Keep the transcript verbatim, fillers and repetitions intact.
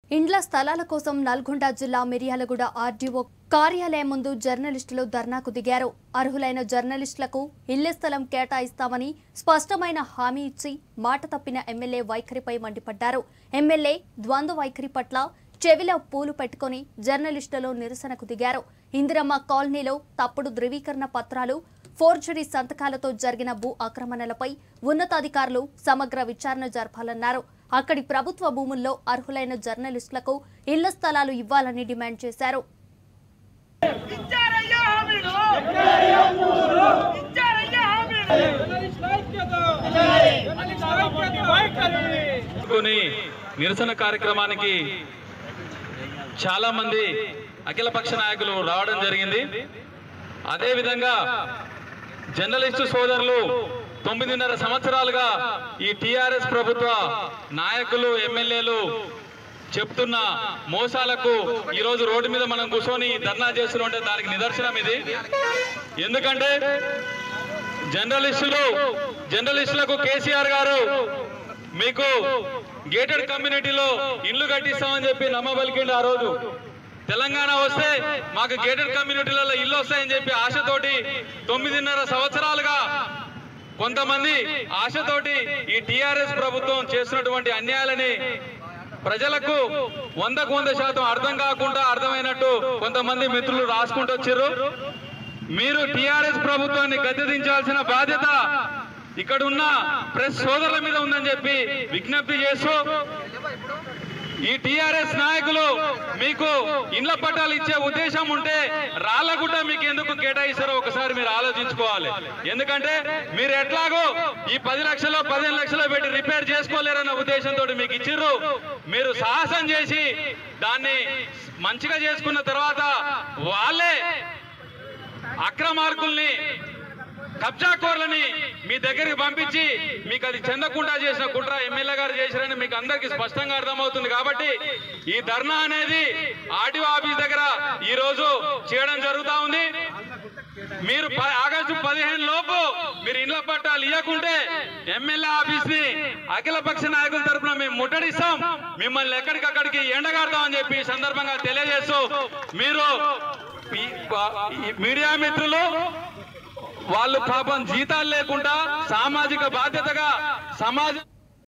ఇండ్ల స్థలాల కోసం నల్గొండ జిల్లా మిర్యాలగూడ ఆర్డీఓ కార్యాలయం ముందు జర్నలిస్టులు ధర్నాకు దిగారు. అర్హులైన జర్నలిస్టులకు ఇళ్ల స్థలం కేటాయిస్తామని స్పష్టమైన హామీ ఇచ్చి మాట తప్పిన ఎమ్మెల్యే వైఖరిపై మండిపడ్డారు. ఎమ్మెల్యే ద్వంద్వ వైఖరి పట్ల చెవిలో పూలు పెట్టుకుని జర్నలిస్టులు నిరసనకు దిగారు. ఇందిరమ్మ కాలనీలో తప్పుడు ధృవీకరణ పత్రాలు, ఫోర్జరీ సంతకాలతో జరిగిన భూ ఆక్రమణలపై ఉన్నతాధికారులు సమగ్ర విచారణ జరపాలన్నారు. అక్కడి ప్రభుత్వ భూముల్లో అర్హులైన జర్నలిస్టులకు ఇళ్ల స్థలాలు ఇవ్వాలని డిమాండ్ చేశారు. నిరసన కార్యక్రమానికి చాలా మంది అఖిలపక్ష నాయకులు రావడం జరిగింది. అదే విధంగా జర్నలిస్టు సోదరులు తొమ్మిదిన్నర సంవత్సరాలుగా ఈ టిఆర్ఎస్ ప్రభుత్వ నాయకులు ఎమ్మెల్యేలు చెప్తున్న మోసాలకు ఈ రోజు రోడ్డు మీద మనం కూర్చొని ధర్నా చేస్తుంటే దానికి నిదర్శనం ఇది. ఎందుకంటే జర్నలిస్టులు జర్నలిస్టులకు కేసీఆర్ గారు మీకు గేటెడ్ కమ్యూనిటీలో ఇల్లు కట్టిస్తామని చెప్పి నమ్మబలికిండు. ఆ రోజు తెలంగాణ వస్తే మాకు గేటెడ్ కమ్యూనిటీలలో ఇల్లు వస్తాయని చెప్పి ఆశతోటి తొమ్మిదిన్నర సంవత్సరాలుగా కొంతమంది ఆశతోటి ఈ టిఆర్ఎస్ ప్రభుత్వం చేస్తున్నటువంటి అన్యాయాలని ప్రజలకు వందకు వంద శాతం అర్థం కాకుండా అర్థమైనట్టు కొంతమంది మిత్రులు రాసుకుంటూ వచ్చారు. మీరు టిఆర్ఎస్ ప్రభుత్వాన్ని గద్దెదించాల్సిన బాధ్యత ఇక్కడున్న ప్రెస్ సోదరుల మీద ఉందని చెప్పి విజ్ఞప్తి చేస్తూ, ఈ టిఆర్ఎస్ నాయకులు మీకు ఇండ్ల పట్టాలు ఇచ్చే ఉద్దేశం ఉంటే రాళ్ళగుట్ట మీకు ఎందుకు కేటాయిస్తారో ఒకసారి మీరు ఆలోచించుకోవాలి. ఎందుకంటే మీరు ఎట్లాగో ఈ పది లక్షలు పదిహేను లక్షలు పెట్టి రిపేర్ చేసుకోలేరన్న ఉద్దేశంతో మీకు ఇచ్చిర్రు. మీరు సాహసం చేసి దాన్ని మంచిగా చేసుకున్న తర్వాత వాళ్ళే అక్రమార్కుల్ని కబ్జాకోర్లని మీ దగ్గరికి పంపించి మీకు అది చెందకుండా చేసిన కుట్ర ఎమ్మెల్యే గారు చేశారని మీకు అందరికీ స్పష్టంగా అర్థమవుతుంది. కాబట్టి ఈ ధర్నా అనేది ఆర్డీఓ ఆఫీస్ దగ్గర ఈ రోజు చేయడం జరుగుతూ ఉంది. మీరు ఆగస్టు పదిహేను లోపు మీరు ఇండ్ల పట్టాలు ఇవ్వకుంటే ఎమ్మెల్యే ఆఫీస్ ని అఖిలపక్ష నాయకుల తరఫున మేము ముట్టడిస్తాం, మిమ్మల్ని ఎక్కడికక్కడికి ఎండగాడతామని చెప్పి సందర్భంగా తెలియజేస్తూ, మీరు మీడియా మిత్రులు వాళ్ళు పాపం జీతాలు లేకుండా సామాజిక బాధ్యతగా సమాజం